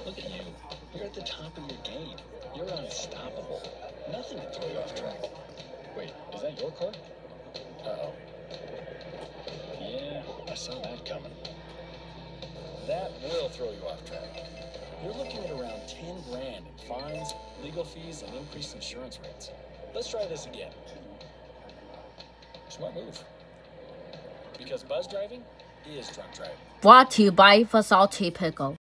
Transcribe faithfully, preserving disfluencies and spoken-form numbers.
Look at you. You're at the top of your game. You're unstoppable. Nothing can throw you off track. Wait, is that your car? Uh-oh. Yeah, I saw that coming. That will throw you off track. You're looking at around ten grand in fines, legal fees, and increased insurance rates. Let's try this again. Smart move. Because buzz driving is drunk driving. Brought to you by for Salty Pickle.